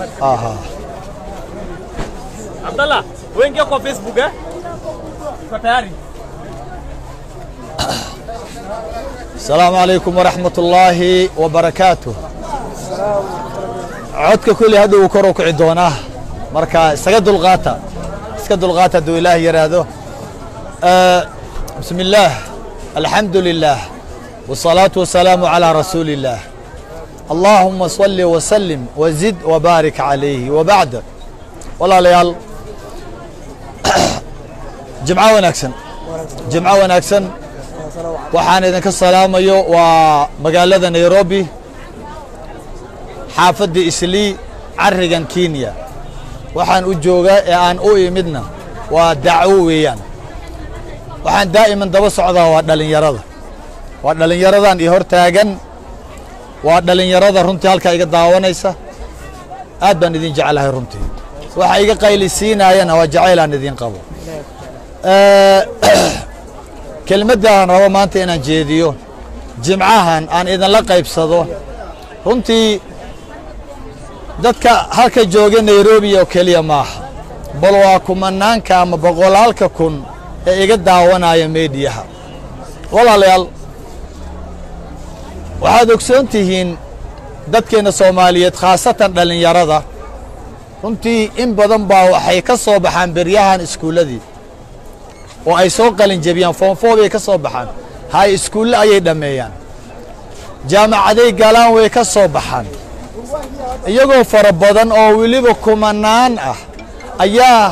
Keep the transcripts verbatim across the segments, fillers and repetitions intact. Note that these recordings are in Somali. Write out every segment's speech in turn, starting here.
Aha. Abdallah, uingia kwa Facebook eh? Uko tayari? Assalamu alaykum wa rahmatullahi wa barakatuh. Codka kulli hada uu kor u kici doonaa marka isaga dulqaata iska dulqaata duu ilaahi yiraahdo. Bismillah, alhamdulillah, wassalatu wassalamu ala rasulillah. Allahumma salli wa sallim wa zid wa barik alayhi wa ba'da. Walaalayaal, jimca wanaagsan jimca wanaagsan waxaan idinka salaamayo waa magaalada Nairobi, xaafadda Islii, carigan Kenya. waxaan u joogaa ee aan u imidna waa dacwo weeyaan. waxaan daa'iman daba socdaa waa dhalinyarada waa dhalinyaradan iyo hor taagan waa dhalinyarada runtii halka iga daawanaysa. aad baan idin jecelahay runtii. waxa iga qaylisiinayana waa jacayl aan idin qabo. kelmadaan rabo maanta inaan jeediyo jimcahan aan idinla qaybsado. runtii dadka halka jooga Nairobi oo kaliya maaha, bal waa kumanaanka ama boqolaalka kun ee iga daawanaya meediyaha. walaalayaal, waxaad ogsoon tihiin dadkeena Soomaaliyeed khaasatan dhalinyarada runtii in badan baa waxay ka soo baxaan beryahan iskuuladii oo ay soo qalin jabiyaan form four ay ka soo baxaan, high school ayay dhameeyaan, jaamacaday galaan way ka soo baxaan. iyagoo fara badan oo weliba kumanaan ah ayaa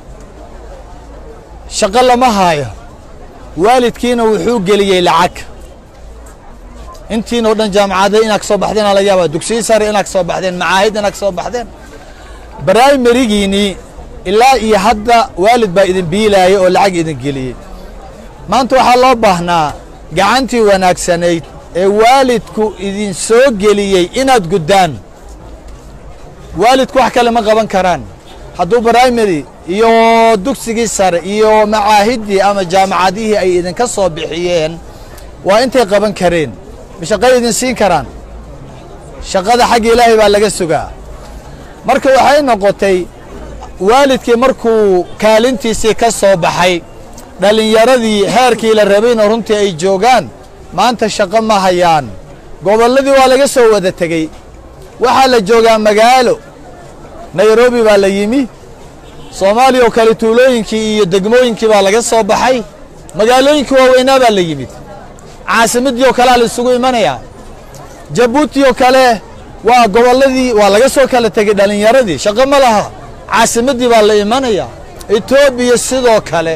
shaqo lama haayo. waalidkiina wuxuu geliyey lacag. intiinoo dhan jaamacaday inaad ka soo baxdeen laga yaabaa, dugsiyo sare inaad ka soo baxdeen, macaahid inaad ka soo baxdeen. primary-giinii ilaa iyo hadda waalid baa idin biilaaya oo lacag idin geliyey. maanta waxaa loo baahnaa gacantii wanaagsanayd ee waalidku idin soo geliyey inaad guddaan. waalidku wax kale ma qaban karaan. hadduu primary iyo dugsigii sare iyo macaahiddii ama jaamacadihii ay idinka soo bixiyeen waa intay qaban kareen. shaqay idin siin karaan. shaqada xagga ilaahay baa laga sugaa. marka waxay noqotay waalidkii markuu kaalintiisii ka soo baxay, dhalinyaradii heerkii la rabayna runtii ay joogaan, maanta shaqo ma hayaan. gobolladii waa laga soo wada tegey. waxaa la joogaa magaalo Nairobi baa la yimi. Soomaaliya oo kale tuulooyinkii iyo degmooyinkii baa laga soo baxay. magaalooyinkii waaweynaa baa la yimid. caasimadii oo kale la isugu imanayaa. Jabuuti oo kale waa gobolladii waa laga soo kala tegey dhalinyaradii. shaqo ma laha. caasimadii baa la imanayaa. Ethiopia sidoo kale.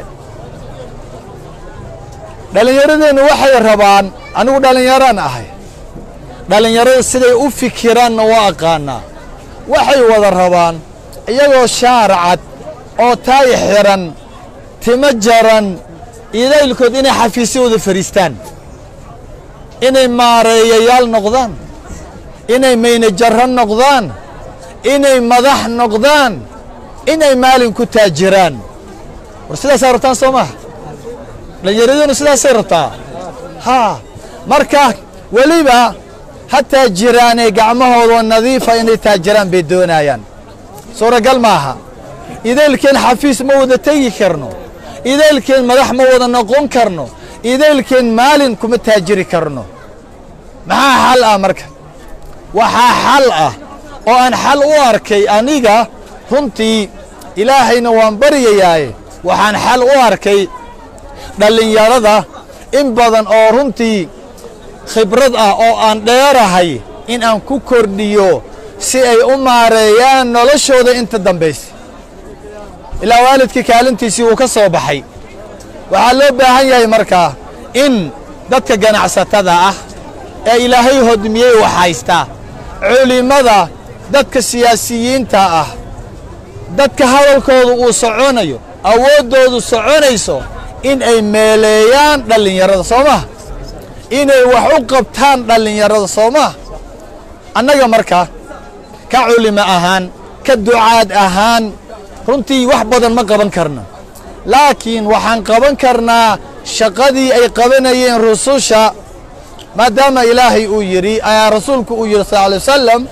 dhalinyaradeennu waxay rabaan, anigu dhalinyaraan ahay, dhalinyarada siday u fikiraanna waa aqaanaa. waxay wada rabaan iyagoo shaarcad oo taay xiran, timo jaran, idaylkood inay xafiisyadooda fariistaan, inay maareeyayaal noqdaan, inay maynajarro noqdaan, inay madax noqdaan, inay maalin ku taajiraan. war sidaasay rabtaan soo maha? dhalinyaradeennu sidaasay rabtaa. haa, marka weliba ha taajiraanee gacmahoodoo nadiifa inay taajiraan bay doonayaan. suuragal maaha. idaylkeen xafiis ma wada tegi karno. idaylkeen madax ma wada noqon karno. idaylkeen maalin kuma taajiri karno. maxaa xal ah marka? waxaa xal ah oo aan xal u arkay aniga runtii, ilaahayna waan baryayaaye, waxaan xal u arkay dhalinyarada in badan oo runtii khibrad ah oo aan dheerahay in aan ku kordhiyo si ay u maareeyaan noloshooda inta dambaysa. ilaa waalidkii kaalintiisii uu ka soo baxay. waxaa loo baahan yahay markaa in dadka ganacsatada ah ee ilaahay hodmiyey wax haysta, culimada, dadka siyaasiyiinta ah, dadka hadalkoodu uu soconayo, awooddoodu soconayso, in ay meeleeyaan dhalinyarada soo maha, inay wax u qabtaan dhalinyarada soo maha. annaga marka ka culimo ahaan, ka ducaad ahaan, runtii wax badan ma qaban karno, laakiin waxaan qaban karnaa shaqadii ay qabanayeen rususha. maadaama ilaahay uu yidhi, ayaa rasuulku uu yidhi sal alay wasalam,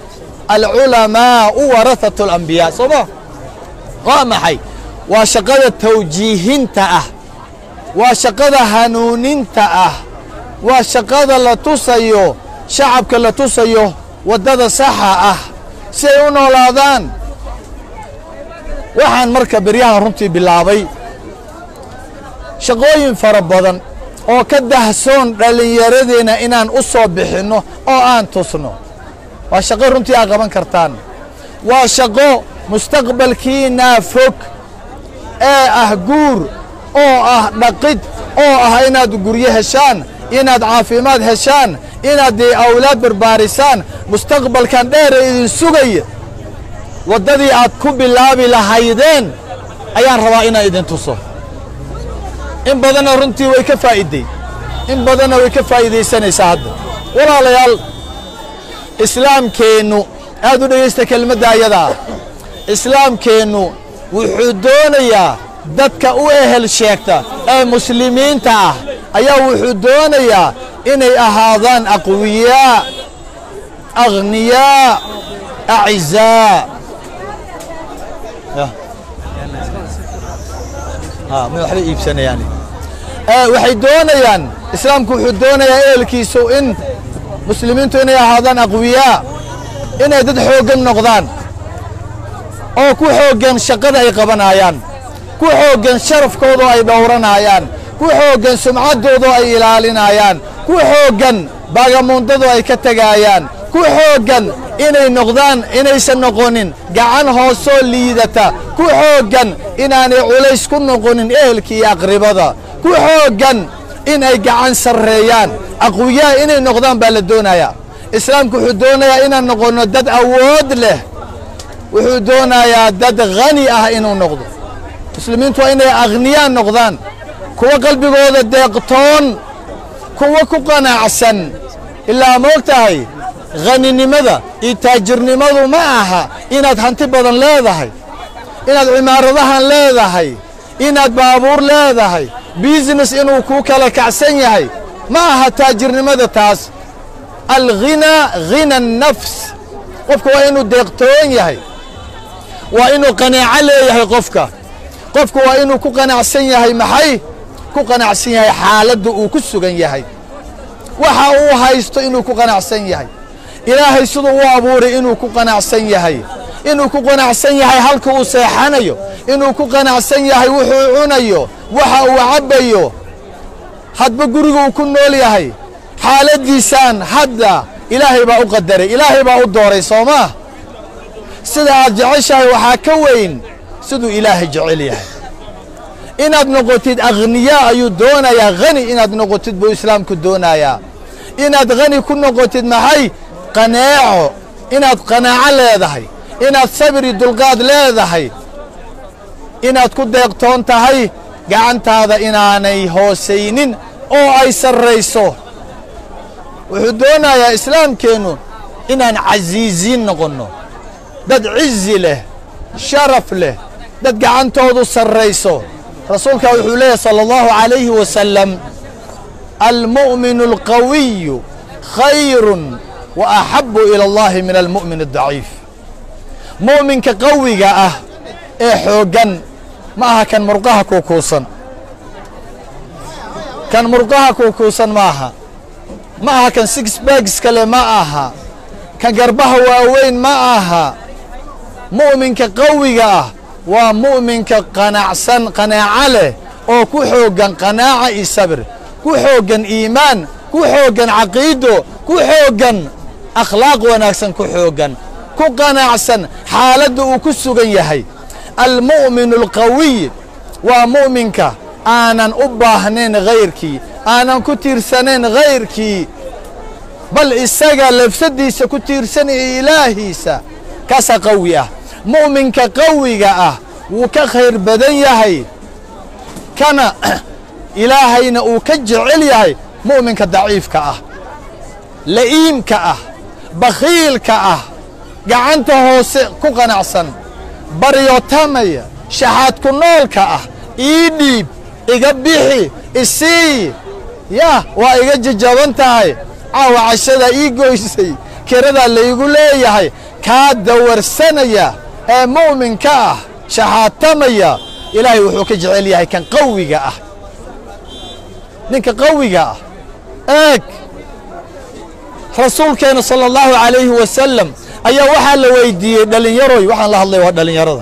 alculamaau warathatu alambiyaa sooma waa maxay waa shaqada tawjiihinta ah waa shaqada hanuuninta ah waa shaqada la tusayo shacabka la tusayo waddada saxa ah si ay u noolaadaan waxaan marka beryahan runtii bilaabay shaqooyin fara badan oo ka dahsoon dhallinyaradeenna inaan u soo bixinno oo aan tusno waa shaqo runtii aad qaban kartaan waa shaqo mustaqbalkiinaa fog ee ah guur oo ah dhaqid oo ah inaad guryo heshaan inaad caafimaad heshaan inaad dee awlaad barbaarisaan mustaqbalkan dheer ee idin sugaya waddadii aad ku bilaabi lahaydeen ayaan rabaa inaan idin tuso in badanna runtii way ka faa'iiday in badanna way ka faa'iidaysanaysaa hadda walaalayaal islaamkeennu aad u dhegaysta kelmadda ayadaa islaamkeennu wuxuu doonayaa dadka u ehel sheegta ee muslimiinta ah ayaa wuxuu doonayaa inay ahaadaan aqwiyaa aghniyaa acizaa ma waxba iibsanayaan waxay doonayaan islaamku wuxuu doonayaa ehelkiisu in muslimiintu inay ahaadaan aqwiyaa inay dad xooggan noqdaan oo ku xooggan shaqada ay qabanayaan ku xooggan sharafkooda ay dhowranayaan ku xooggan sumcaddooda ay ilaalinayaan ku xooggan baagamuundadu ay ka tegaayaan ku xooggan inay noqdaan inaysan noqonin gacan hoosoo liidata ku xooggan inaanay culays ku noqonin ehelkii iyo aqribada ku xooggan inay gacan sarreeyaan aqwiyaa inay noqdaan baa la doonayaa islaamku wuxuu doonayaa inaan noqonno dad awood leh wuxuu doonayaa dad khani ah inuu noqdo muslimiintu waa inay akhniyaan noqdaan kuwa qalbigooda deeqtoon kuwa ku qanacsan ilaa ma og tahay khaninimada iyo taajirnimadu ma aha inaad hanti badan leedahay inaad cimaaradahan leedahay inaad baabuur leedahay business inuu kuu kala kacsan yahay ma aha taajirnimada taas alghinaa ghina annafs qofka waa inuu deeqtoon yahay waa inuu qanaaco leeyahay qofka qofku waa inuu ku qanacsan yahay maxay ku qanacsan yahay xaaladda uu ku sugan yahay waxa uu haysto inuu ku qanacsan yahay ilaahay siduu u abuuray inuu ku qanacsan yahay inuu ku qanacsan yahay halka uu seexanayo inuu ku qanacsan yahay wuxuu cunayo waxa uu cabbayo hadba guriga uu ku nool yahay xaaladdiisaan hadda ilaahay baa u qadaray ilaahay baa u dooray soo maa sida aad jeceshahay waxaa ka weyn siduu ilaahay jecel yahay inaad noqotid akhniyaa ayuu doonayaa khani inaad noqotid buu islaamku doonayaa inaad khani ku noqotid maxay qanaaco inaad qanaaco leedahay inaad sabir iyo dulqaad leedahay inaad ku deeqtoon tahay gacantaada inaanay hoosaynin oo ay sarrayso wuxuu doonayaa islaamkeennu inaan casiisiin noqonno dad cizi leh sharaf leh dad gacantoodu sarrayso rasuulka wuxuu leeyahy sala allahu calayhi wasalam almu'minu alqawiyu khayrun wa axabbu ila allahi min almu'min addaciif mu'minka qawiga ah ee xooggan ma aha kan murqaha kuukuusan kan murqaha kuukuusan ma aha ma aha kan six bags kale ma aha kan garbaha waaweyn ma aha mu'minka qawiga ah waa mu'minka qanacsan qanaaco leh oo ku xooggan qanaaca iyo sabir ku xooggan iimaan ku xooggan caqiido ku xooggan akhlaaq wanaagsan ku xooggan ku qanacsan xaaladda uu ku sugan yahay almu'minu alqawiy waa mu'minka aanan u baahnayn hayrkii aanan ku tiirsanayn hayrkii bal isaga lafsadiisa ku tiirsanaya ilaahiisa kaasaa qawi ah mu'minka qawiga ah wuu ka khayr badan yahay kana ilaahayna uu ka jecel yahay mu'minka daciifka ah la'iimka ah bakhiilka ah gacanta hoose ku qanacsan baryotamaya shaxaad ku noolka ah ii dhiib iga bixi isii yah waa iga jajaban tahay caawa cashadaa ii goysay keradaa laygu leeyahay kaa dawarsanaya ee mu'minka ah shaxaatamaya ilaahay wuxuu ka jecel yahay kan qawiga ah ninka qawiga ah eeg rasuulkeena sala allahu calayhi wasalam ayaa waxaa la weydiiyey dhallinyaroy waxaan la hadlay waa dhallinyarada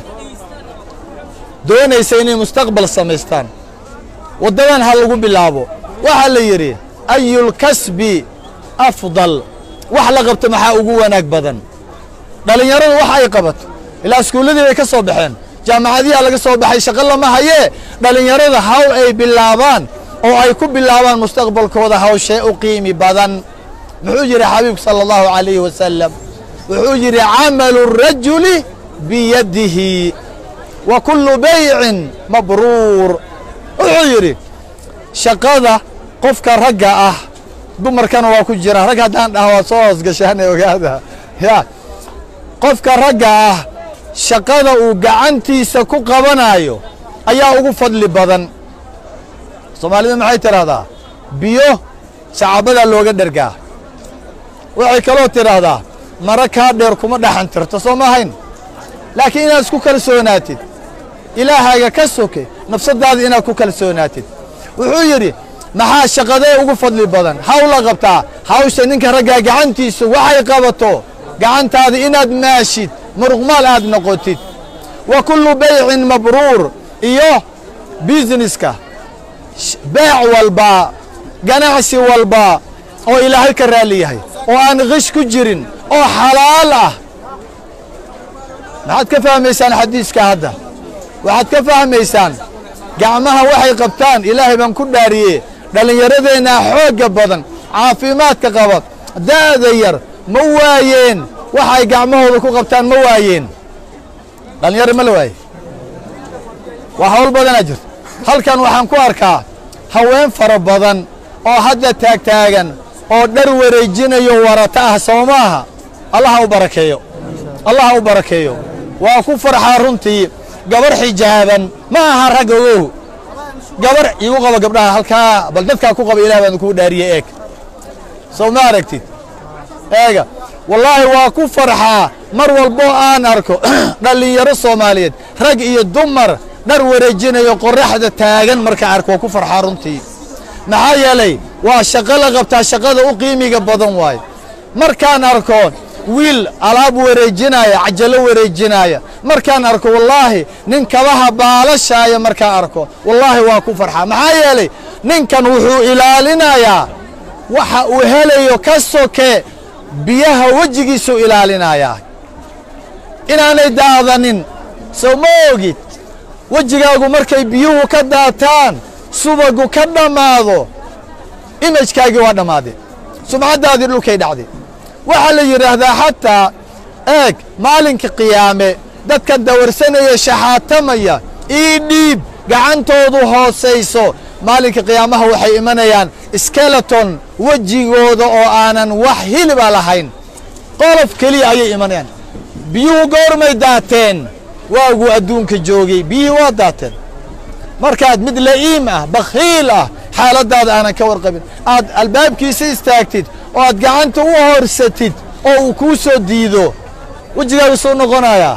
doonaysa inay mustaqbal samaystaan waddadan ha lagu bilaabo waxaa la yidhi ayulkasbi afdal wax la qabto maxaa ugu wanaag badan dhallinyaradu wax ay qabato ilaa iskuulladii bay ka soo baxeen jaamacadiyaa laga soo baxay shaqo lama hayee dhallinyarada hawl ay bilaabaan oo ay ku bilaabaan mustaqbalkooda hawshee u qiimi badan muxuu yidhi xabiibku sala allahu calayhi wasalam wuxuu yidhi camalu rajuli biyadihi wa kullu baycin mabruur wuxuu yidhi shaqada qofka ragga ah dumarkana waa ku jira rag haddaan dhaha waa soo hoosgashaana ogaada ya qofka ragga ah shaqada uu gacantiisa ku qabanayo ayaa ugu fadli badan soomaalida maxay tidhaahdaa biyo sacabadaa looga dhergaa waxay kaloo tidhaahdaa mara kaa dheer kuma dhaxan tirto soo ma ahayn laakiin inaad isku kalsoonaatid ilaahaaga ka soke nafsaddaada inaad ku kalsoonaatid wuxuu yidhi maxaa shaqadee ugu fadli badan hawla qabtaa hawsha ninka raggaa gacantiisu waxay qabato gacantaada inaad maashid muruqmaal aad noqotid wa kullu baycin mabruur iyo busineska beec walba ganacsi walba oo ilaahay ka raali yahay oo aan qish ku jirin oo xalaal ah maxaad ka fahmaysaan xadiiska hadda waxaad ka fahmaysaan gacmaha waxay qabtaan ilaahay baan ku dhaariye dhallinyaradeenna xoogga badan caafimaadka qaba da'da yar ma waayeen waxay gacmahooda ku qabtaan ma waayeen dhallinyaro ma la waaye waa hawl badanaa jirta halkan waxaan ku arkaa haween fara badan oo hadda taagtaagan oo dhar wareejinayo warata ah soo maaha allaha u barakeeyo allaha u barakeeyo waa ku farxaa runtii gabar xijaaban ma aha rag ogow gabar igu qaba gabdhaha halkaa bal dadkaa ku qaba ilaah baan kuu dhaariye eeg soo ma aragtid eega wallaahi waa ku farxaa mar walbo aan arko dhallinyaro soomaaliyeed rag iyo dumar dhar wareejinayo qorraxda taagan markaa arko waa ku farxaa runtii maxaa yeelay waa shaqo la qabtaa shaqada u qiimiga badan waaye markaan arko wiil alaab wareejinaya cajalo wareejinaya markaan arko wallaahi nin kabaha baalashaaya markaan arko wallaahi waa ku farxaa maxaa yeelay ninkan wuxuu ilaalinayaa waxa uu helayo ka soke biyaha wejigiisuu ilaalinayaa inaanay daadanin soo ma ogid wejigaagu markay biyuhu ka daataan subagu ka dhammaado imajkaagii waa dhammaadee sumcaddaadii dhulkay dhacday waxaa la yidhaahdaa xataa eeg maalinka qiyaame dadka dawarsanaya shaxaatamaya ii dhiib gacantoodu hoosayso maalinka qiyaamaha waxay imanayaan skeleton wejigooda oo aanan wax hiliba lahayn qolof keliya ayay imanayaan biyuhu goormay daateen waaguu adduunka joogay biyihii waa daateen markaad mid la'iim ah bakhiil ah xaaladdaada aanan ka warqabin aad albaabkiisa istaagtid oo aad gacanta u horsatid oo uu kuu soo diido wejigaagu suu noqonayaa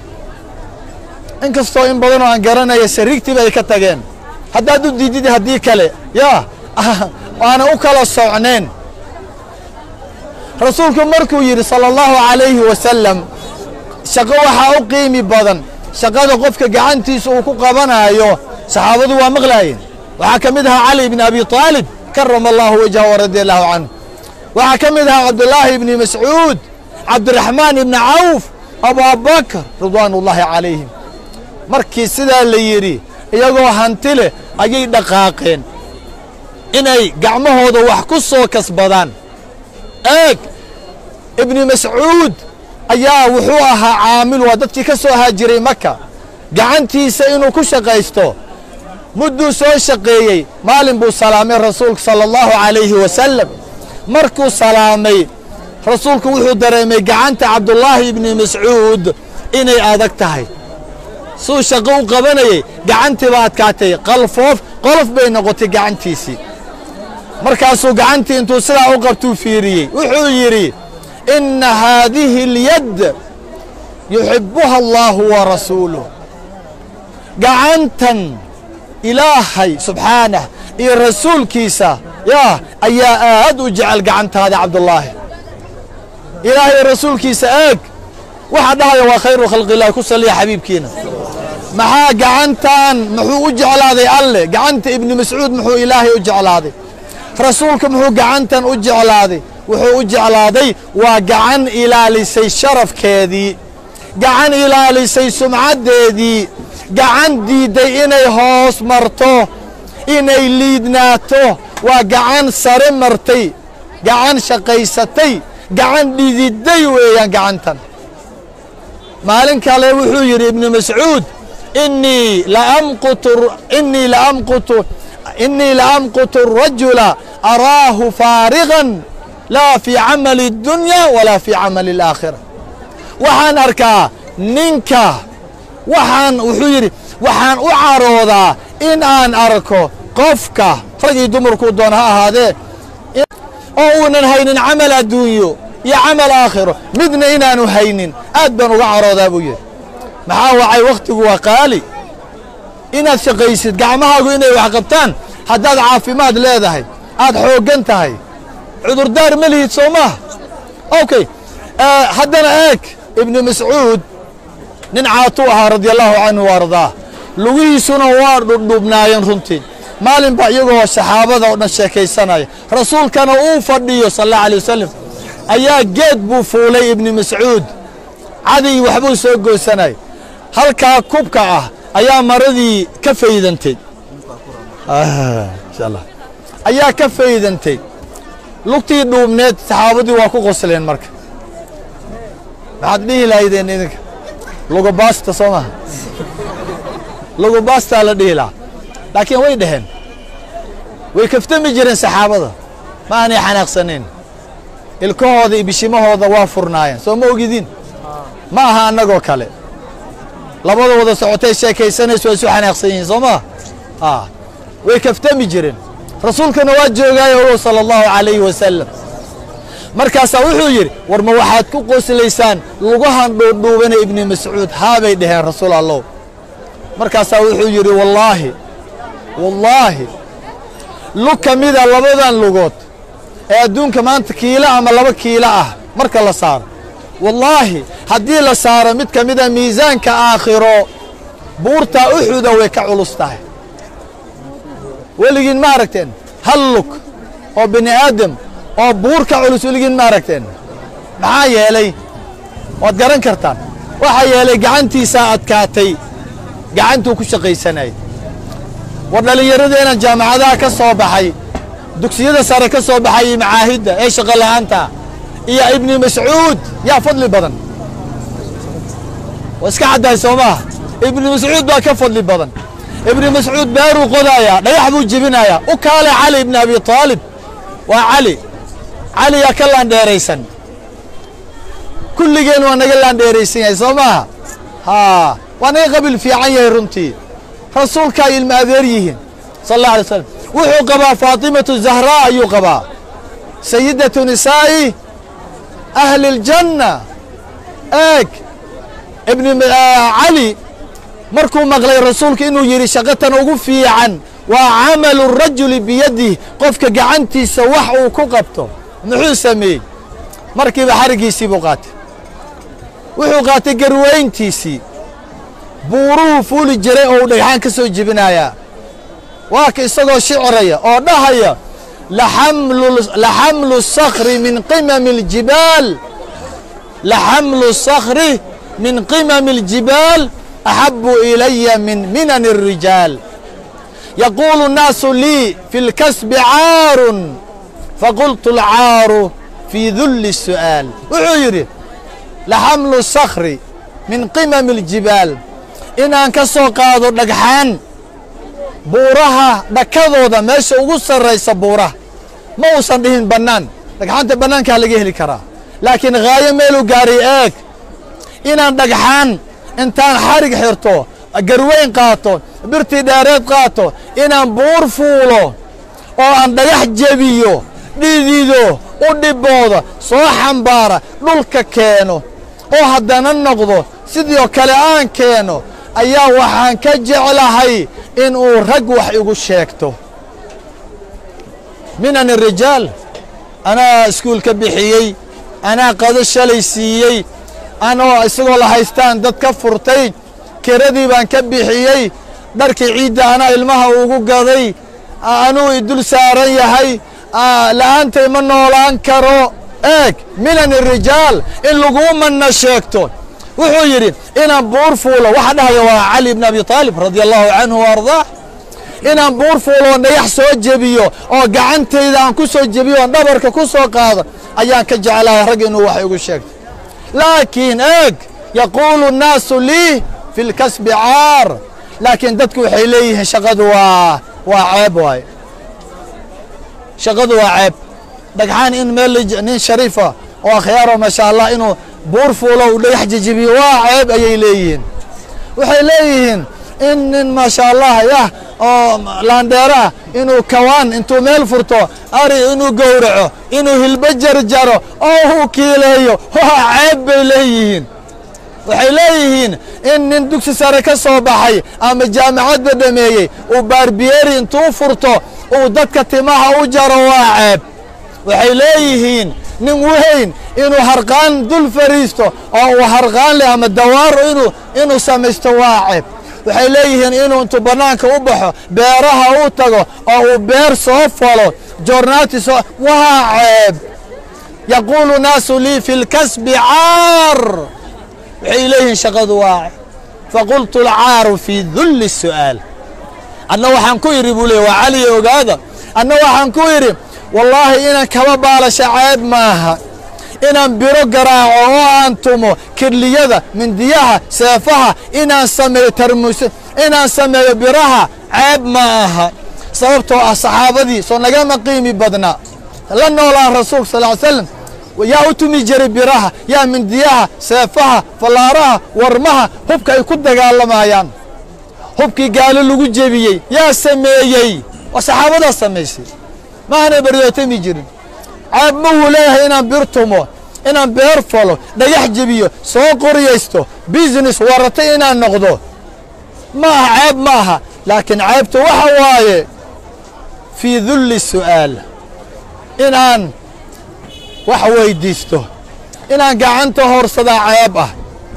in kastoo in badanoo aan garanaya sariigtiiba ay ka tageen haddaad u diidid haddii kale yaa aanan u kala socnayn rasuulku markuu yidhi sala allahu calayhi wasalam shaqo waxaa u qiimi badan shaqada qofka gacantiisa uu ku qabanaayo saxaabadu waa maqlaayeen waxaa ka mid ahaa cali ibni abi aalib karama allahu wajhahu waradia allahu canhu waxaa ka mid ahaa cabdullaahi ibni mascuud cabdiraxmaan ibni cawf abubakr ridwaan ullaahi calayhim markii sidaa la yidhi iyagoo hanti leh ayay dhaqaaqeen inay gacmahooda wax ku soo kasbadaan eeg ibni mascuud ayaa wuxuu ahaa caamil waa dadkii ka soo haajiray maka gacantiisa inuu ku shaqaysto mudduu soo shaqeeyey maalin buu salaamay rasuulku sala allahu calayhi wasalam markuu salaamay rasuulku wuxuu dareemay gacanta cabdullaahi ibni mascuud inay adag tahay suu shaqo u qabanayey gacantiiba adkaatay qalfoof qolof bay noqotay gacantiisii markaasuu gacantii intuu sidaa u qabtuu fiiriyey wuxuu yidhi inna haadihi اlyad yuxibbuha allaahu wa rasuuluh gacantan ilaahay subxaanah iyo rasuulkiisa yaa ayaa aad u jecel gacantaada cabdullaahi ilaahay iyo rasuulkiisa eeg waxaa dhahaya waa khayru khalqillahi ku saliya xabiibkiina maxaa gacantan muxuu u jeclaaday alle gacanta ibnu mascuud muxuu ilaahay u jeclaaday rasuulka muxuu gacantan u jeclaaday wuxuu u jeclaaday waa gacan ilaalisay sharafkeedii gacan ilaalisay sumcaddeedii gacan diidday inay hoos marto inay liidnaato waa gacan sare martay gacan shaqaysatay gacan dhididday weeyaan gacantan maalin kale wuxuu yidhi ibnu mascuud innii laamqutu innii laamqutu innii laamqutu arajula araahu faarigan laa fii camali اddunya walaa fii camali اlaakhira waxaan arkaa ninka waxaan wuxuu yidhi waxaan u caroodaa in aan arko qofka rag iyo dumarkuu doona ha ahaadee oo uunan haynin camal adduunyo iyo camal aakhiro midna inaanu haynin aad baan uga caroodaa buu yidhi maxaa wacay wakhtigu waa qaali inaad shaqaysid gacmahaagu inay wax qabtaan haddaad caafimaad leedahay aad xooggan tahay cudurdaar ma lihid soo maaha okay haddana eeg ibnu mascuud nin caatuu ahaa radia allaahu canhu wa ardaah lugihiisuna waa dhudhubnaayeen runtii maalin baa iyagoo saxaabada oo dhan sheekaysanaya rasuulkana uu fadhiyo sal allahu alay wasalam ayaa geed buu fuulay ibnu mascuud cadii waxbuu soo goosanay halkaa kubka ah ayaa maradii ka faydantay insha allah ayaa ka faydantay lugtii dhuubneed saxaabadii waa ku qosleen marka maxaad dhihi lahaydeen idinka lugubaasta soo maha lugubaastaa la dhihi lahaa laakiin way dhaheen way kaftami jireen saxaabada ma aanay xanaaqsanayn ilkahooda iyo bishimahooda waa furnaayeen soo ma ogidin ma aha annagoo kale labada wada socotay sheekaysanayso way isu xanaaqsan yihiin soo maa way kaftami jireen rasuulkana waa joogaayo sala allahu calayhi wasalam markaasaa wuxuu yidhi war ma waxaad ku qoslaysaan lugahan dhuudhuubana ibni mascuud haabay dhaheen rasuul allow markaasaa wuxuu yidhi wallaahi wallaahi lug ka mida labadan lugood ee adduunka maanta kiilo ama laba kiilo ah marka la saaro wallaahi haddii la saaro mid ka mida miisaanka aakhiro buurtaa uxuda way ka culus tahay weligiin ma aragteen hal lug oo bini aadam oo buur ka culus weligiin ma aragteen maxaa yeelay waad garan kartaan waxaa yeelay gacantiisaa adkaatay gacantuu ku shaqaysanayay war dhallinyaradeenna jaamacadaha ka soo baxay dugsiyada sare ka soo baxay iyo macaahidda ee shaqo la'aanta iyo ibni mascuud yaa fadli badan waa iska caddahay soo maaha ibni mascuud baa ka fadli badan ibni mascuud beeruu qodayaa dhagax buu jebinayaa u kaale cali ibni abi taalib waa cali cali yaa ka laandheeraysan kulligeen waa naga laandheeraysan yahay soo maaha haa waa naga qabiil fiican yahay runtii rasuulka ay ilma adeer yihiin sal allah alay slam wuxuu qabaa faatimatu zahraa ayuu qabaa sayidatu nisaa'i ahli اljanna eeg ibni cali markuu maqlay rasuulka inuu yidhi shaqatan ugu fiican waa camalu rajuli biyadih qofka gacantiisa wax uu ku qabto muxuu sameeyey markiiba xariggiisii buu qaatay wuxuu qaatay garweyntiisii buuruhu fuuli jiray oo uu dhagxaan ka soo jebinayaa waa ka isagoo shicraya oo dhahaya laxamlu sakri min qimami aljibaal laxamlu sakri min qimami aljibaal axabu ilaya min minan الrijaal yaquulu الnaasu lii fi اlkasbi caarun faqultu alcaaru fii dulli الsu'aal wuxuu yidhi laxamlu sakri min qimami aljibaal inaan ka soo qaado dhagxaan buuraha dhakadooda meesha ugu sarraysa buuraha ma uusan dhihin bannaan dhagxaanta bannaankaa laga heli karaa laakiin haayo meeluu gaaray eeg inaan dhagxaan intaan xarig xirto garweyn qaato birtii dheereed qaato inaan buur fuulo oo aan dhagax jebiyo dhidido u dhibooda soo xambaara dhulka keeno oo haddana noqdo sidoo kale aan keeno ayaa waxaan ka jeclahay inuu rag wax igu sheegto minan الrijaal anaa iskuul ka bixiyey anaa qado shalay siiyey anoo isagoo la haystaan dad ka furtay kiradii baan ka bixiyey dharkii ciidda anaa ilmaha ugu gaday anuu idul saaran yahay la'aantay ma noolaan karo eeg minan الrijaal in laguu manna sheegto wuxuu yidhi inaan buur fuulo waxa dhahaya waa cali bn abi طaalib radia allahu canhu وarضaah inaan buur fuulo oo dhayax soo jebiyo oo gacantayda aan ku soo jebiyo oon dhabarka ku soo qaado ayaan ka jeclahay rag inuu wax igu sheegto laakiin eeg yaquulu الnaasu lii fi اlkasbi caar laakiin dadku waxay leeyihiin shaqadu waa waa ceeb waaye shaqadu waa ceeb dhagxaan in meel nin shariifa oo akhyaaro maasha allah inuu buur fuulo u dhagax jejebiyo waa ceeb ayay leeyihiin waxay leeyihiin in nin maasha allah yah oo laandheeraah inuu kawaan intuu meel furto ari inuu gowraco inuu hilbo jarjaro oo uu kiileeyo waa ceeb bay leeyihiin waxay leeyihiin in nin dugsi sare ka soo baxay ama jaamacadba dhameeyey uu baarbiyeeri intuu furto uu dadka timaha u jaro waa ceeb waxay leeyihiin nin weyn inuu harqaan dul fariisto oo uu harqaan leh ama dawaaro inuu inuu samaysto waa ceeb waxay leeyihiin inuu intuu bannaanka u baxo beeraha u tago oo uu beer soo falo joornaati soo waa ceeb yaquulu naasu lii fi اlkasbi caar waxay leeyihiin shaqadu waa ceeb faqultu alcaaru fii dulli الsu'aal anna waxaan ku idhi buu leey waa caliya ogaada anna waxaan ku idhi wallaahi inaan kaba baalasha ceeb maaha inaan biro garaaco oo aan tumo kirliyada mindiyaha seefaha inaan sameeyo tarmuus inaan sameeyo biraha ceeb ma aha sababtoo ah saxaabadii soo nagama qiimi badna la noolaan rasuulka sal ly slam yaa u tumi jiray biraha yaa mindiyaha seefaha fallaaraha warmaha hubka ay ku dagaalamayaan hubkii gaalo lagu jebiyey yaa sameeyey waa saxaabadaa samaysay ma aanay baryootami jirin ceeb ma wuu leeyahay inaan bir tumo inaan beer falo dhagax jebiyo soo qoriyaysto business waratay inaan noqdo ma aha ceeb ma aha laakiin ceebtu waxa waaye fii dulli su'aal inaan wax weydiisto inaan gacanta hoorsadaa ceeb ah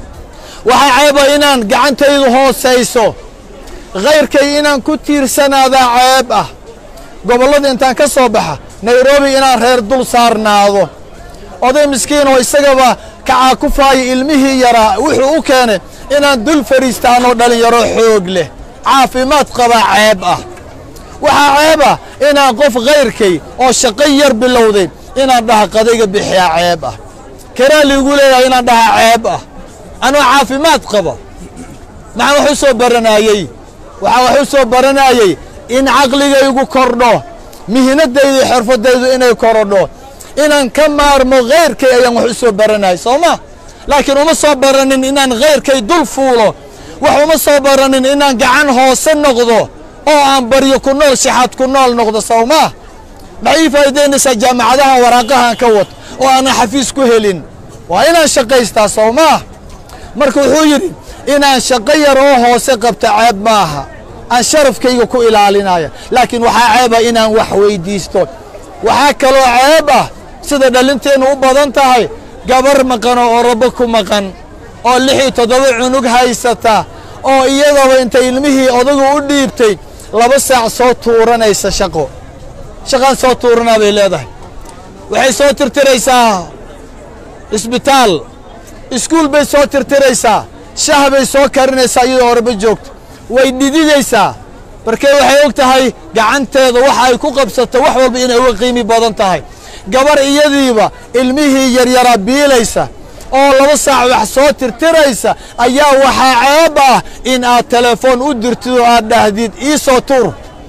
waxaa ceeba inaan gacantaydu hoosayso khayrkay inaan ku tiirsanaadaa ceeb ah gobollada intaan ka soo baxa nairobi inaan reer dul saarnaado oday miskiin oo isagaba kacaakufaaya ilmihii yaraa wuxuu u keenay inaan dul fadhiistaanoo dhallinyaro xoog leh caafimaad qabaa ceeb ah waxaa ceeb ah inaan qof khayrkay oo shaqo yar bilowday inaan dhaha qadayga bixiyaa ceeb ah karaa liigu leeyahay inaan dhaha ceeb ah anoo caafimaad qaba maxaan wax u soo baranaayey waxaan wax u soo baranaayey in caqligaygu kordho mihinadaydu iyo xirfadaydu inay korodho inaan ka maarmo khayrkay ayaan wax u soo baranayay soo ma laakiin uma soo baranin inaan khayrkay dul fuulo wax uma soo baranin inaan gacan hoose noqdo oo aan baryo ku nool sixaad ku nool noqdo soo ma maxay faa'iidaynaysaa jaamacadaha waraaqahan ka wato oo aanan xafiis ku helin waa inaan shaqaystaa soo ma marka wuxuu yidhi inaan shaqo yar oo hoose qabta ceeb maaha aan sharafkayga ku ilaalinaya laakiin waxaa ceeb ah inaan wax weydiisto waxaa kaloo ceeb ah sida dhalinteennu u badan tahay gabar maqan oo orobo ku maqan oo lix iyo toddoba cunug haysata oo iyadaba intay ilmihii odagu u dhiibtay laba saac soo tuuranaysa shaqo shaqaan soo tuuranaa bay leedahay waxay soo tirtiraysaa isbitaal iskuul bay soo tirtiraysaa shah bay soo karinaysaa iyadoo orobo joogto way dhididaysaa markee waxay og tahay gacanteeda waxa ay ku qabsato wax walba inay uga qiimi badan tahay gabar iyadiiba ilmihii yaryaraa biilaysa oo laba saac wax soo tirtiraysa ayaa waxaa ceeb ah in aad telefoon u dirtid oo aad dhahdid iisoo tuur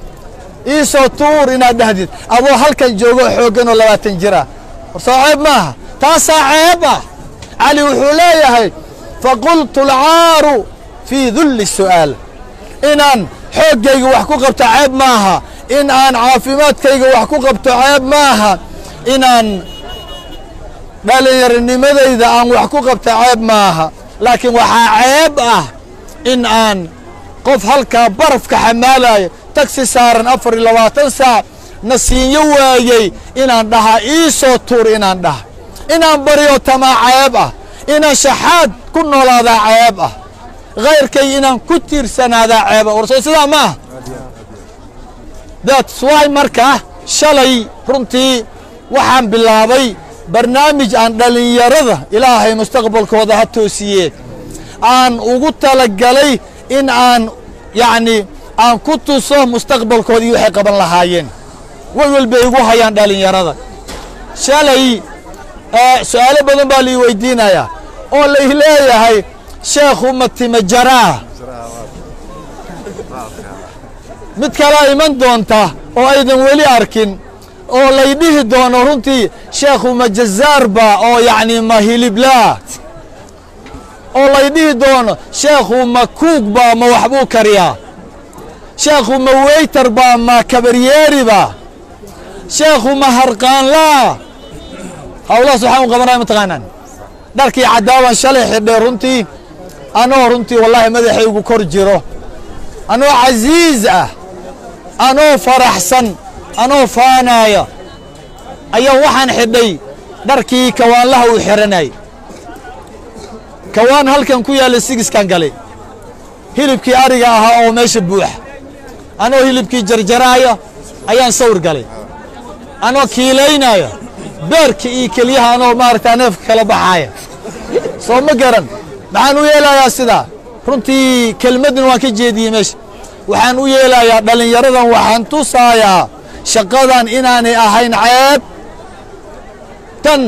iisoo tuur inaad dhahdid adoo halkan joogo xooggan oo labaatan jira war soo ceeb maaha taasaa ceeb ah cali wuxuu leeyahay faqultu alcaaru fii dulli su'aal inaan xooggayga wax ku qabto ceeb maaha in aan caafimaadkayga wax ku qabto ceeb maaha inaan dhallinyaronimadayda aan wax ku qabto ceeb maaha laakiin waxaa ceeb ah in aan qof halkaa barafka xamaalayo tagsi saaran afar iyo labaatan saac na siinyo waayey inaan dhahaa ii soo tuur inaan dhaha inaan baryo tamaa ceeb ah inaan shaxaad ku noolaadaa ceeb ah khayrkay inaan ku tiirsanaadaa ceeb ah warsoo sidaa ma aha that's why marka shalay runtii waxaan bilaabay barnaamij aan dhallinyarada ilaahay mustaqbalkooda ha toosiyee aan ugu talagalay in aan yacni aan ku tuso mustaqbalkooda iyo waxay qaban lahaayeen way walbay igu hayaan dhallinyarada shalay su-aalo badan baa lai weydiinayaa oo lai leeyahay sheekhu matima jaraa mid kalaa iman doonta oo aydan weli arkin oo lay dhihi doono runtii sheekhu ma jazaarba oo yacni ma hiliblaa oo lay dhihi doono sheekhu ma kuugba ma waxbuu kariyaa sheekhu ma weytarba ma kabaryeeriba sheekhu ma harqaanlaa hawlahaas waxaan u qabanaya mataqaanaan dharkii caddaaban shalay xidhay runtii anoo runtii wallaahi madaxaygu kor jiro anoo casiiz ah anoo faraxsan anoo faanaaya ayaa waxaan xidhay dharkii kawaanlaha uu xihanay kawaan halkan ku yaalla sigiskan galay hilibkii ariga ahaa oo meesha buuxa anoo hilibkii jarjaraaya ayaan sawir galay anoo kiilaynaya beerka iyo keliyaha anoo maaragtaa neefka kala baxaaya soo ma garan maxaan u yeelayaa sidaa runtii kelmaddan waan ka jeediyey meesha waxaan u yeelayaa dhallinyaradan waxaan tusaayaa shaqadan inaanay ahayn ceeb tan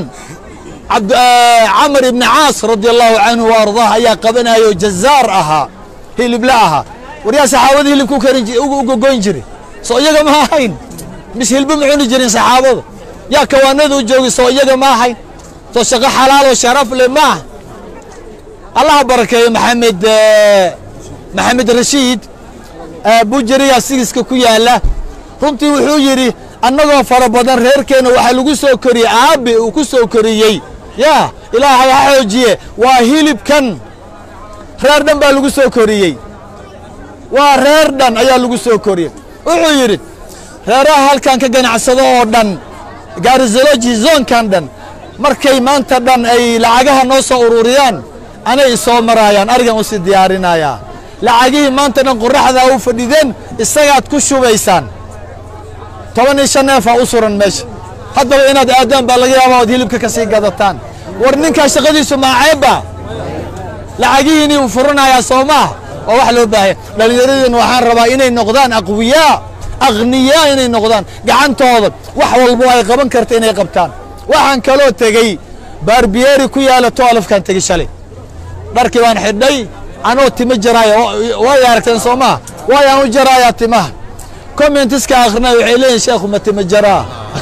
camar ibni caas radia allahu canhu wa ardaah ayaa qabanaya oo jazaar ahaa hilibla ahaa waryaa saxaabada hilibka u gogoyn jire soo iyaga ma ahayn mis hilba ma cuni jirin saxaabada yaa kawaanada u joogi soo iyaga ma ahayn soo shaqo xalaal oo sharaf leh maaha allaha barakeeyo maxamed maxamed rashiid bujariyaa sigiska ku yaalla runtii wuxuu yidhi annagoo fara badan reerkeenna waxaa lagu soo koriyey aabbe uu ku soo koriyey yaa ilaahay ha xoojiye waa hilibkan reer dhan baa lagu soo koriyey waa reer dhan ayaa lagu soo koriyey wuxuu yidhi reeraha halkan ka ganacsado oo dhan garizoloji zoonkan dhan markay maanta dhan ay lacagaha noo soo ururiyaan anay isoo maraayaan arigan u sii diyaarinayaa lacagihii maanta dhan qorraxdaa u fadhideen isagaad ku shubaysaan toban iyo shan neefaa u suran meesha haddaba inaad aadaan baa laga yaabaa ood hilibka ka sii gadataan war ninkaa shaqadiisu maaceebba lacagihiinii uu furanayaa soo maaha waa wax loo baahaya dhallinyaradeena waxaan rabaa inay noqdaan aqwiyaa akhniyaa inay noqdaan gacantooda wax walbo ay qaban karta inay qabtaan waxaan kaloo tegey baarbiyeeri ku yaala toalafkaan tegey shalay dharkii baan xidhay anoo timo jaraaya way aragteen soo maaha waayaan u jaraayaa timaha commentiska akrinaya waxay leeyihin sheekhu ma timo jaraa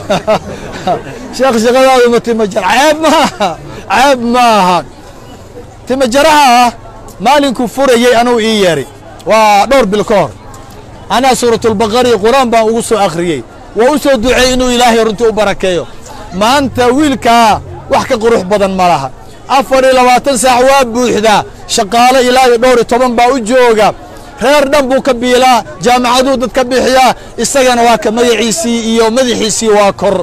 sheekh shaqadaadu ma timo jara ceeb maaha ceeb maaha timo jaraha maalinkuu furayey anuu ii yeeray waa dhowr bil ka hor anaa suuratulbaqari qur-aan baan ugu soo akhriyey waa u soo duceey inuu ilaahay runtii u barakeeyo maanta wiilkaa wax ka qurux badan ma laha afar iyo labaatan saac waa buuxdaa shaqaale ilaa iyo dhowr iyo toban baa u jooga reer dhan buu ka biilaa jaamacaduu dad ka bixiyaa isagana waa ka magaciisii iyo madaxiisii waa kor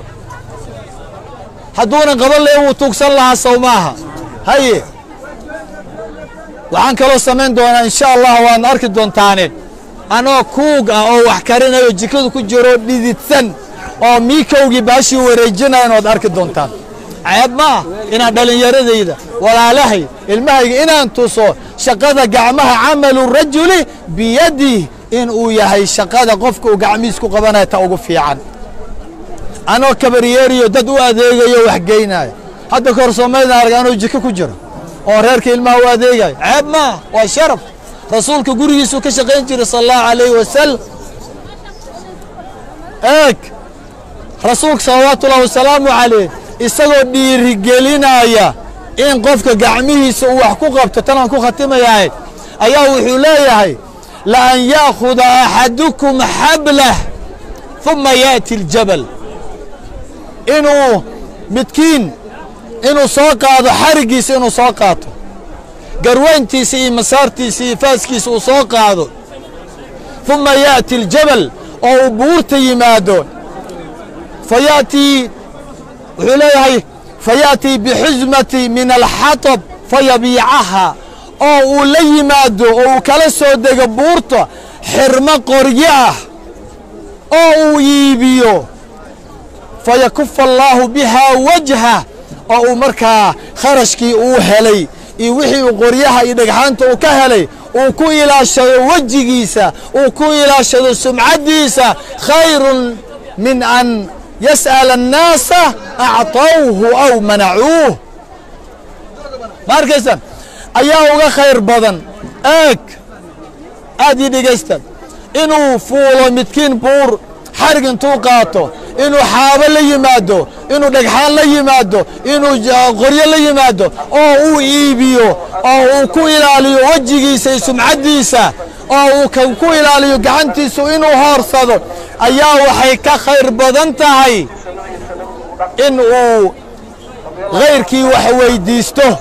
hadduunan qaban lahayn wuu tuugsan lahaa sow maaha haye waxaan kaloo samayn doonaa insha allah waad arki doontaane anoo kuug ah oo wax karinayo jikadu ku jiro dhididsan oo miikowgii baashii wareejinaya inaad arki doontaan ceeb maa inaan dhallinyaradayda walaalahay ilmahayga inaan tuso shaqada gacmaha camalu rajuli biyadih in uu yahay shaqada qofka uu gacmihiis ku qabanaya ta ugu fiican anoo kabaryeeriyo dad u adeegayo wax geynaya hadda kahor soomaydan arag anoo jiko ku jiro oo reerka ilmaha u adeegayo ceeb maa waa sharaf rasuulka gurigiisuu ka shaqayn jiray sala allahu calayhi wasalam eeg rasuulka salawaatu ullahi wasalaamu calayh isagoo dhiirigelinaya in qofka gacmihiisa uu wax ku qabto tanaan ku khatimayahay ayaa wuxuu leeyahay la an ya'khuda axadukum xablah uma ya'ti aljabal inuu midkiin inuu soo qaado xariggiisa inuu soo qaato garweyntiisa iyo masaartiisa iyo faaskiisa uu soo qaado uma ya'ti aljabal oo uu buurta yimaado faya'tii wuxuu leeyahay faya'tii bixusmati min alxatab fayabiicaha oo uu la yimaado oo uu kala soo dego buurta xirmo qoryo ah oo uu iibiyo fayakufa allaahu bihaa wajha oo uu markaa kharashkii uu helay iyo wixii uu qoryaha iyo dhagxaanta uu ka helay uu ku ilaashado wejigiisa uu ku ilaashado sumcaddiisa khayrun min an yas'ala annaasa acطawhu aw manacuuh ma arkaysaan ayaa uga khayr badan eeg aad ii dhegaysta inuu fuulo midkiin buur xarig intuu qaato inuu xaabo la yimaado inuu dhagxaan la yimaado inuu qoryo la yimaado oo uu iibiyo oo uu ku ilaaliyo wejigiisa iyo sumcaddiisa oo uu ku ilaaliyo gacantiisu inuu hoorsado ayaa waxay ka khayr badan tahay in uu khayrkii wax weyddiisto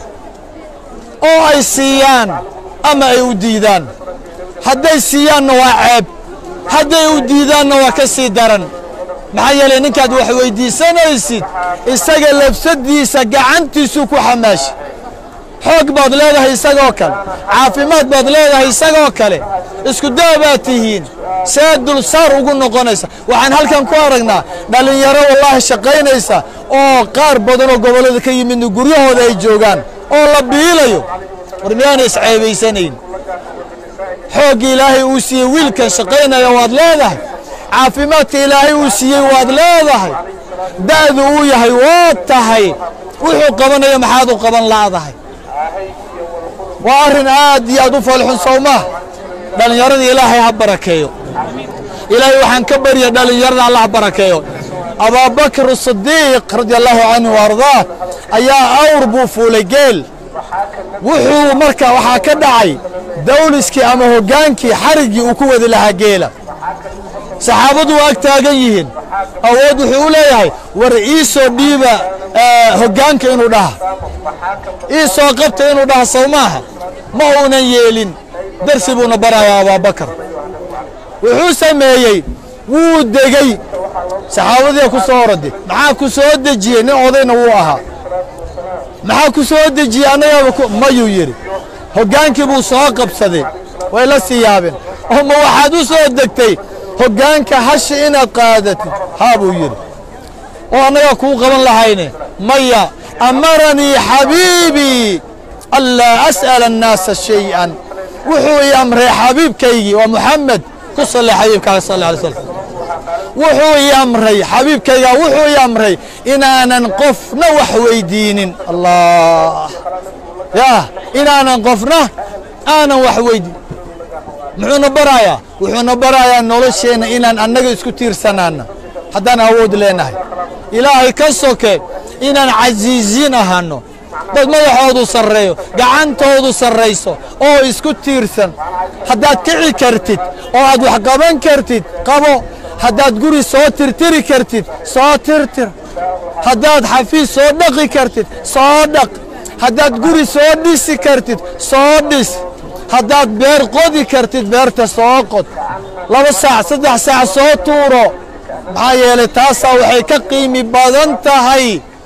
oo ay siiyaan ama ay u diidaan hadday siiyaanna waa ceeb hadday u diidaanna waa ka sii daran maxaa yeelay ninkaad wax weyddiisanaysid isaga labsadiisa gacantiisuu ku xamaashi xoog baad leedahay isagoo kale caafimaad baad leedahay isagoo kale isku daa baad tihiin see dulsaar ugu noqonaysa waxaan halkan ku aragnaa dhallinyaro wallaahi shaqaynaysa oo qaar badanoo gobollada ka yimidna guryahooda ay joogaan oo la biilayo war miyaana isceebaysanayn xooggii ilaahay uu siiyey wiilkan shaqaynaya waad leedahay caafimaadka ilaahay uu siiyey waad leedahay da'du uu yahay waad tahay wuxuu qabanaya maxaad u qaban la'dahay waa arrin aad iyo aad u foolxun sowmaa dhallinyarada ilaahay ha barakeeyo ilaahay waxaan ka barya dhallinyarada alla ha barakeeyo abaabakr asidiiq radia allahu canhu wa ardaah ayaa awr buu fuulay geel wuxuu marka waxaa ka dhacay dawliskii ama hoggaankii xariggii uu ku wadi lahaa geela saxaabadu waa ag taagan yihiin awood wuxuu u leeyahay war ii soo dhiiba hoggaanka inuu dhaha ii soo qabta inuu dhaha sow maaha ma uunan yeelin darsi buuna barayaa abaabakar wuxuu sameeyey wuu degey saxaabadii ku soo orode maxaa ku soo dejiyey nin odayna wuu ahaa maxaa ku soo dejiyey annagaaba mayuu yidhi hoggaankii buu soo qabsaday way la sii yaabeen oo ma waxaad u soo degtay hoggaanka hashi inaad qaadatid haa buu yidhi oo annagaa kuu qaban lahayne maya amaranii xabiibii anlaa as'ala annaasa shay-an wuxuu ii amray xabiibkaygii waa muxamed ku salli xabiibkaaga sal alla alay slam wuxuu ii amray xabiibkaygaa wuxuu ii amray inaanan qofna wax weyddiinin allah yah inaanan qofna aanan wax weyddiin muxuuna barayaa wuxuuna barayaa nolosheenna inaan annaga isku tiirsanaana haddaan awood leenahay ilaahay ka soke inaan casiisiin ahaano dad madaxoodu sarreeyo gacantoodu sarrayso oo isku tiirsan haddaad kici kartid oo aad wax qaban kartid qabo haddaad guri soo tirtiri kartid soo tirtir haddaad xafiis soo dhaqi kartid soo dhaq haddaad guri soo dhisi kartid soo dhis haddaad beer qodi kartid beerta soo qod laba saac saddex saac soo tuuro maxaa yeelay taasaa waxay ka qiimi badan tahay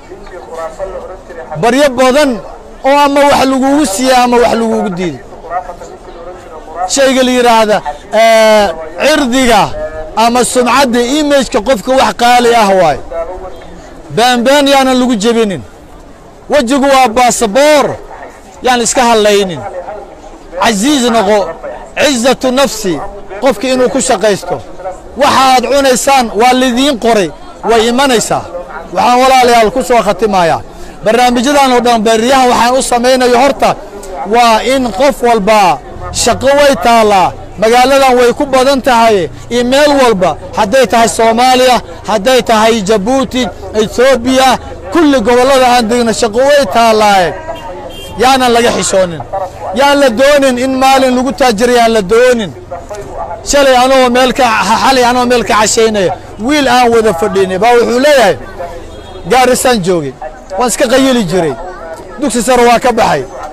baryo badan oo ama wax lagugu siiya ama wax lagugu diido shayga la yidhaahda cirdiga ama sumcadda imageka qofka wax qaali ah waayo baanbaan yaanan lagu jebinin wejigu waa baasaboor yaan iska hadlaynin casiiz noqo cizatu nafsi qofka inuu ku shaqaysto waxa aad cunaysaan waa lidiin qoray way imanaysaa waxaan walaalayaal ku soo khatimayaa barnaamijyadan oo dhan beeriyahan waxaan u samaynayo horta waa in qof walba shaqo way taallaa magaaladan way ku badan tahay iyo meel walba hadday tahay soomaaliya hadday tahay jabuuti etoobiya kulli gobollada aan degno shaqo way taallaaye yaanan laga xishoonin yaan la doonin in maalin lagu taajira yaan la doonin shalay anoo meel ka xalay anoo meel ka cashaynaya wiil aan wada fadhiinay baa wuxuu leeyahay gaarisaan joogay waan iska qayili jiray dugsi sare waa ka baxay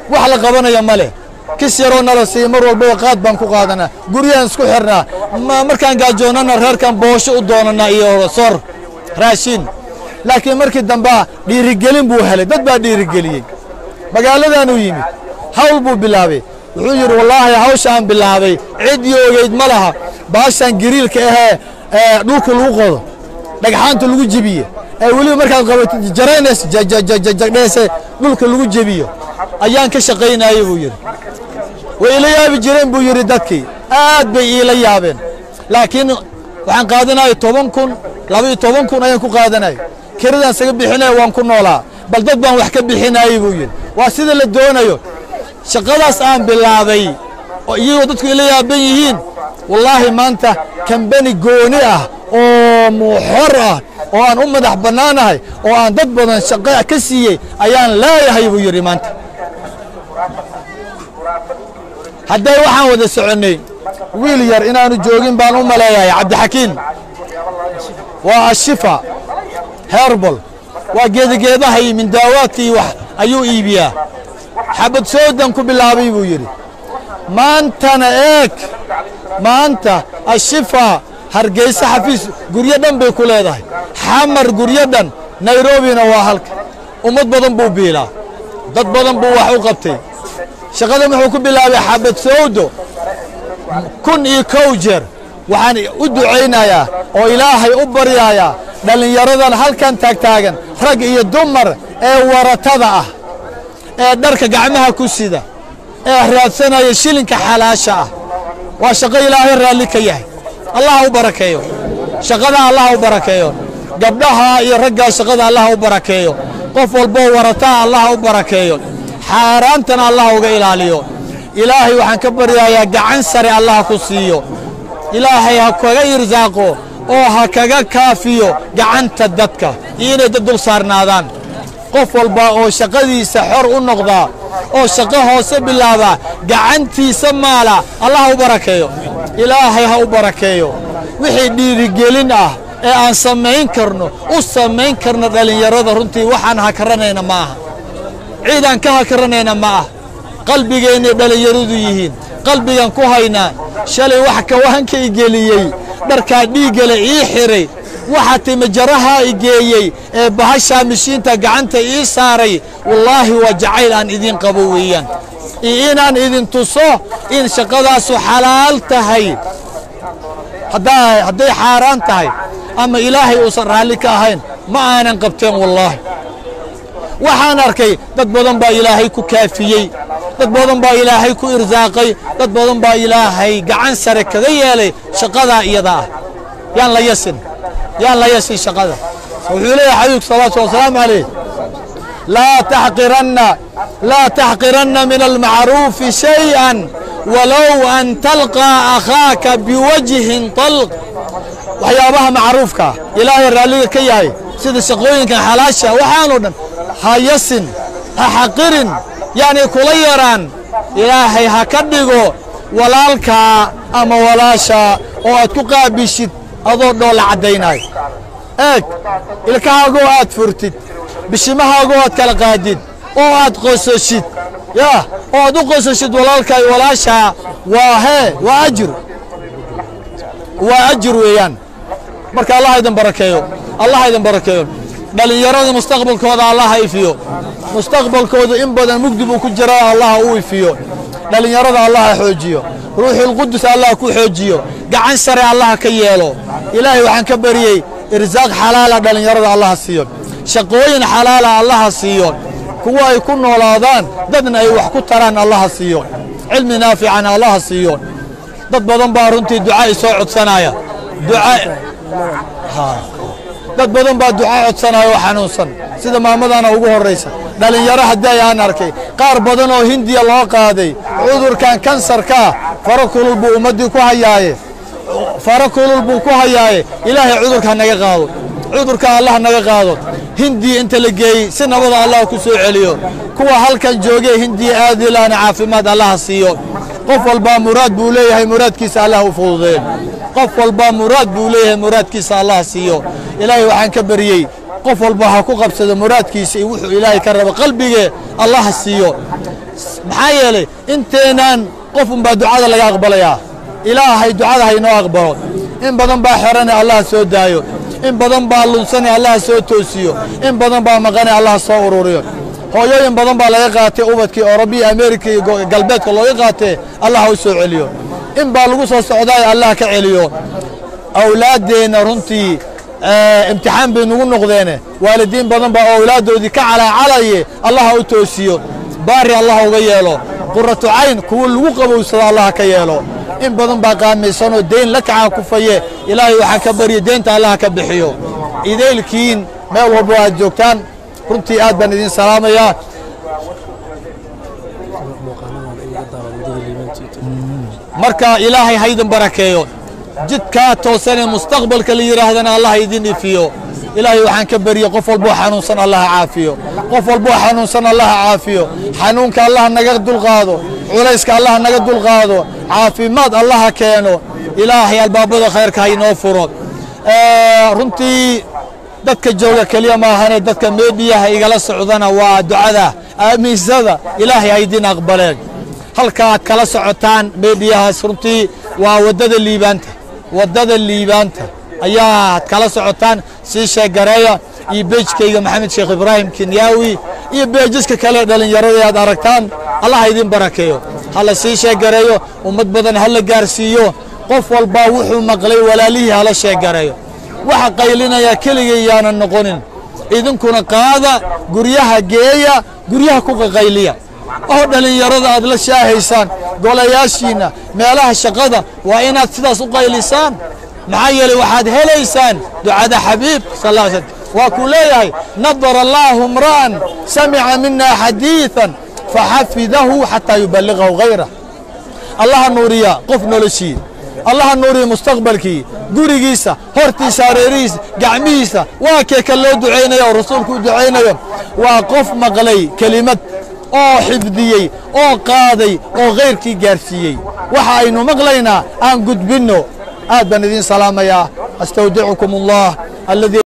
wax la qabanaya ma leh kis yaroo nala siiya mar walbaba qaad baan ku qaadanaa guryahan isku xirnaa markaan gaajoonana reerkan boosho u doonanaa iyo sor raashin laakiin markii dambe dhiirigelin buu helay dad baa dhiirigeliyey magaaladaanuu yimid hawl buu bilaabay wuxuu yidhi wallaahi hawshaan bilaabay ciddii ogeyd ma laha baashaan gariilka ahee dhulka lagu qodo dhagxaanta lagu jebiye ee weliba markaad qabatid jaraynays jajajajagdheese dhulka lagu jebiyo ayaan ka shaqaynayey buu yidhi way ila yaabi jireen buu yidhi dadkii aad bay iila yaabeen laakiin waxaan qaadanayay toban kun laba-iyo toban kun ayaan ku qaadanayay kiradaan isaga bixinaya waan ku noolaa bal dad baan wax ka bixinayey buu yidhi waa sida la doonayo shaqadaas aan bilaabay oo iyagoo dadku ila yaaban yihiin wallaahi maanta kambani gooni ah oo muxor ah oo aan u madax bannaanahay oo aan dad badan shaqo ka siiyey ayaan leeyahay buu yidhi maanta hadday waxaan wada soconnay wiil yar inaanu joogin baan u maleeyahay cabdixakiin waa ashifa herbal waa geedageedaha iyo mindaawaadka iyo wax ayuu iibiyaa xabad soodan ku bilaabay buu yidhi maantana eeg maanta ashifa hargeysa xafiis guryo dhan bay ku leedahay xamar guryo dhan nayrobina waa halka ummad badan buu biilaa dad badan buu wax u qabtay shaqadan wuxuu ku bilaabay xabad soodo kun iyo kow jeer waxaan u ducaynayaa oo ilaahay u baryayaa dhallinyaradan halkan taagtaagan rag iyo dumar ee waratada ah ee dharka gacmaha ku sida ee raadsanaya shilinka xalaasha ah waa shaqo ilaahay raalli ka yahay allah u barakeeyo shaqada allah u barakeeyo gabdhaha iyo raggaa shaqada allah u barakeeyo qof walbo warataa allah u barakeeyo xaaraantana allah uga ilaaliyo ilaahay waxaan ka baryayaa gacan sare allah ku siiyo ilaahay ha kaga irsaaqo oo ha kaga kaafiyo gacanta dadka iyo inay dad dul saarnaadaan qof walba oo shaqadiisa xor u noqdaa oo shaqo hoose bilaaba gacantiisa maala allah u barakeeyo ilaahay ha u barakeeyo wixii dhiirigelin ah ee aan samayn karno u samayn karno dhallinyarada runtii waxaan hakaranayna ma aha ciidaan ka hakaranayna ma ah qalbigeennay dhallinyaradu yihiin qalbigan ku haynaa shalay wax kawaanka i geliyey dharkaa dhiiggale ii xiray waxa timajaraha i geeyey ee bahashaa mishiinta gacanta ii saaray wallaahi waa jacayl aan idin qabo weeyaan iyo inaan idin tuso in shaqadaasu xalaal tahay hadday xaaraan tahay ama ilaahay uusan raalli ka ahayn ma aanan qabteen wallaahi waxaan arkay dad badan baa ilaahay ku kaafiyey dad badan baa ilaahay ku irsaaqay dad badan baa ilaahay gacan sare kaga yeelay shaqadaa iyada ah yaan la yasin yaan la yasin shaqada wuxuu leeyahay xabiibku salawaatu wasalaamu calayh laa taxqiranna laa taxqiranna min almacruufi shay-an walow an talqaa akhaaka biwajhin talq waxyaabaha macruufka ilaahay raalliga ka yahay sida shaqooyinkan xalaasha waxaanoo dhan ha yasin ha xaqirin yacni kula yaraan ilaahay ha ka dhigo walaalkaa ama walaashaa oo aad ku qaabishid adoo dhoolla caddaynayo eeg ilkahaagoo aad furtid bishimahaagoo aad kala qaadid oo aad qososhid yaa oo aad u qososhid walaalkaa iyo walaashaa waa hee waa ajir waa ajir weeyaan marka allah idin barakeeyo allah idin barakeeyo dhalinyarada mustaqbalkooda allah ifiyo mustaqbalkooda in badan mugdi buu ku jiraa allah uu ifiyo dhalinyarada allah xoojiyo ruuxul qudus allah ku xoojiyo gacan sare allah ka yeelo ilaahay waxaan ka bariyay irsaaq xalaal ah dhalinyarada allah siiyo shaqooyin xalaal ah allah siiyo kuwa ay ku noolaadaan dadna ay wax ku taraan allah siiyo cilmi naafican allah siiyo dad badan baa runtii ducaa soo codsanaya ducaa ha dad badan baa ducaa codsanaya oo xanuunsan sida maamadana ugu horeysa dhalinyaro haddii aan arkay qaar badan oo hindiya loo qaaday cudurkan kansarka faro kulul buu ummadii ku hayaaye faro kulul buu ku hayaaye ilaahay cudurka naga qaado cudurka allah naga qaado hindiya inta la geeyey si nabada allah ku soo celiyo kuwa halkan joogay hindiya aad ilaana caafimaad allah siiyo qof walba muraad buu leeyahay muraadkiisa allah u fududeeyo qof walba muraad buu leeyahay muraadkiisa allah siiyo ilaahay waxaan ka bariyay qof walba ha ku qabsado muraadkiisa iyo wuxuu ilaahay ka rabo qalbige allah siiyo maxaa yeelay inteenaan qof unbaa ducada laga aqbalayaa ilaahay ducada haynoo aqbalo in badan baa xerane allah soo daayo in badan baa lunsane allah soo toosiyo in badan baa maqane allah soo ururiyo hooyooyin badan baa laga qaatay ubadkii Orobiya Ameerika iyo galbeedka looga qaatay allah u soo celiyo in baa lagu soo socday allah ka celiyo awlaadeena runtii imtixaan bay nagu noqdeen waalidiin badan baa awlaadoodii ka calaacalayay allah u toosiyo baari allah uga yeelo qurratu ayn kuwa lagu qabowsado allah ka yeelo in badan baa qaamaysan oo deen la kaca ku faye ilaahay waxa ka bariyo deenta allah ka bixiyo ideelkiin meel walba aad joogtaan runtii aad baan idin salaamayaa marka ilaahay haydan barakeeyo jidka toosan mustaqbalka la yiraahdana allah idin ifiyo ilaahay waxaan ka bariyo qof walba xanuunsan allah caafiyo qof walba xanuunsan allah caafiyo xanuunka allah naga dulqaado culayska allah naga dulqaado caafimaad allah keeno ilaahay albaabada khayrka inoo furo ee runtii dadka jooga kaliya ma ahane dadka meediyaha igala socdana waa ducada aaminsada ilaahay aydin aqbaleen halka aad kala socotaan meediyaha runtii waa wadada liibaanta wadada liibaanta ayaa kala socotaan si sheegareeya iyo beejkayga maxamed sheekh ibraahim kinyawi iyo beejiska kale dhalinyarada aad aragtaan allah idin barakeeyo hala si sheegareeyo ummad badan hala gaarsiiyo qof walba wuxuu maqlay walaalihi hala sheegareeyo waxa qaylinaya kaligeeyana noqonin idinkuna qaada guryaha geeya guryaha ku qayliya oo dhalinyarada aad la shaahaysaan golayaashiina meelaha shaqada waa inaad sidaas u qaylisaan maxaa yeelay waxaad helaysaan ducada xabiib sallallahu alayhi wasallam waa ku leeyahay nadara allahu imra'an sami'a minna hadithan fahafidahu hatta yuballighahu ghayra allah nuuriya qof noloshii allah nuuriya mustaqbalkii gurigiisa hortiisa reeriisa gacmihiisa waa kee ka loo duceynayo rasuulku duceynayo waa qof maqlay kelimad oo xifdiyay oo qaaday oo gheyrkii gaarsiiyay waxa aynu maqlaynaa aan gudbino aad baan idin salaamayaa astawdicukum allah alladhi